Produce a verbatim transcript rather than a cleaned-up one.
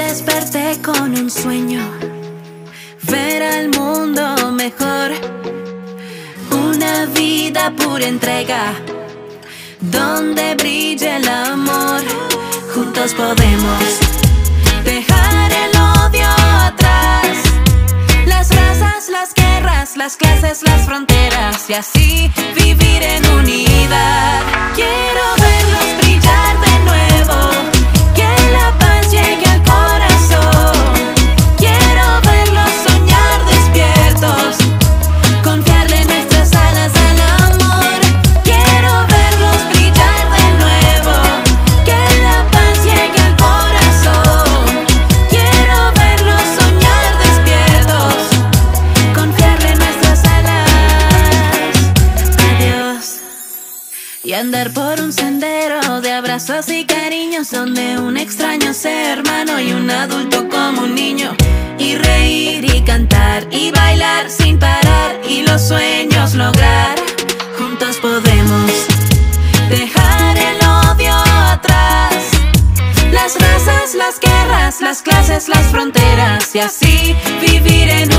desperté con un sueño, ver al mundo mejor, una vida pura entrega, donde brille el amor. Juntos podemos dejar el odio atrás, las razas, las guerras, las clases, las fronteras, y así vivir en unidad. Quiero verlos brillar de nuevo, que la paz llegue al corazón. Quiero verlos soñar despiertos, confiarle nuestras alas al amor. Quiero verlos brillar de nuevo, que la paz llegue al corazón. Quiero verlos soñar despiertos, confiarle nuestras alas a Dios. Y andar por un sendero de abrazos y cariños, donde un extraño sea hermano y un adulto como un niño. Y reír y cantar y bailar sin parar, y los sueños lograr. Juntos podemos dejar el odio atrás, las razas, las guerras, las clases, las fronteras, y así vivir en